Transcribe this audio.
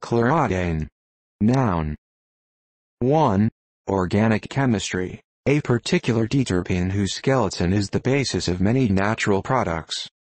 Clerodane. Noun. 1. Organic chemistry. A particular deterpene whose skeleton is the basis of many natural products.